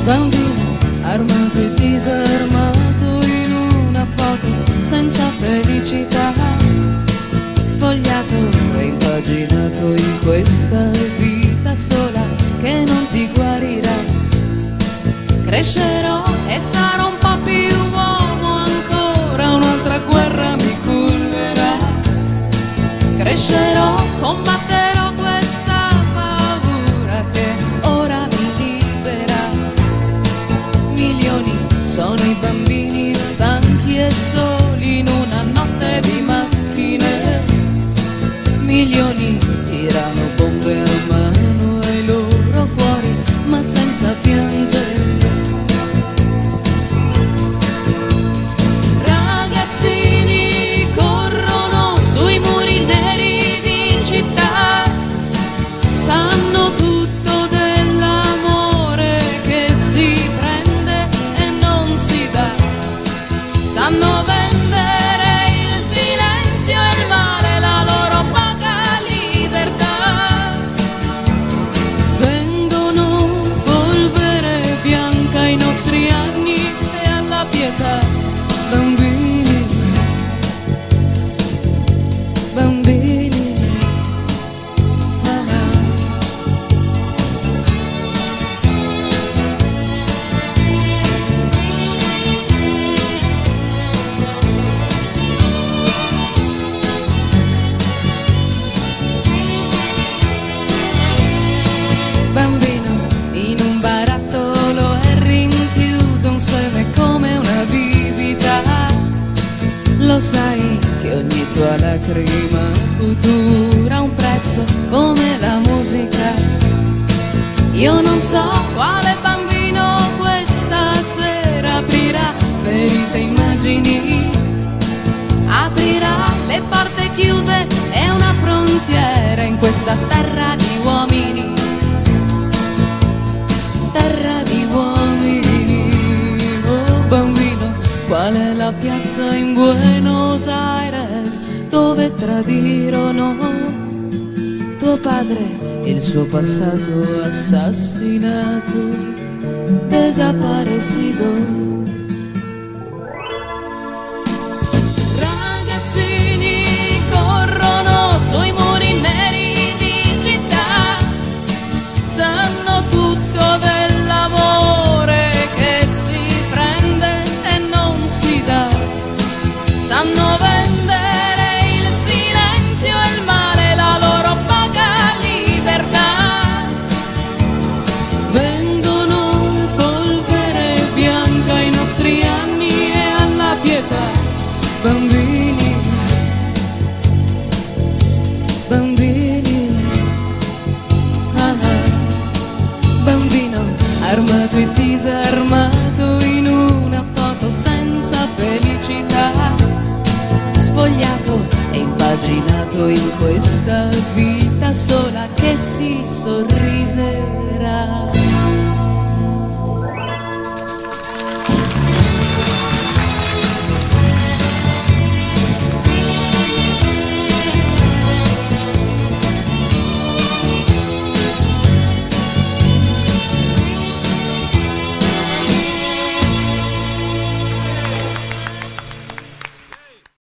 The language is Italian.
Bambino armato e disarmato in una foto senza felicità, spogliato e impaginato in questa vita sola che non ti guarirà. Crescerò e sarò un po' più uomo ancora, un'altra guerra mi cullerà. Crescerò, combatterò questa paura che ora mi libera. Milioni sono i bambini stanchi e soli in una notte di macchine. Milioni tirano bombe a mano ai loro cuori, ma senza piangere. Ragazzini corrono sui muri neri di città, sanno tutto dell'amore che si prende e non si dà, sanno vendere il silenzio e il male, la loro poca libertà. Vengono polvere bianca ai nostri anni e alla pietà. Bambini, bambini, ah ah. Bambino in un barattolo è rinchiuso un seme come una bibita. Lo sai che ogni tua lacrima futura ha un prezzo come la musica. Io non so quale bambino questa sera aprirà ferite immagini, aprirà le porte chiuse e una frontiera in questa terra di uomini. Terra di uomini, oh bambino, qual è la piazza in Buenos Aires dove tradirono tuo padre e il suo passato assassinato, desaparecido? Ragazzini corrono sui muri neri di città, sanno tutto dell'amore che si prende e non si dà, sanno vendere il silenzio e il male, la loro poca libertà. Vengono polvere bianca ai nostri anni e alla pietà. Bambini, bambini, ah ah. Bambino armato e disarmato in una foto senza felicità, spogliato e impaginato in questa vita sola che ti sorriderà.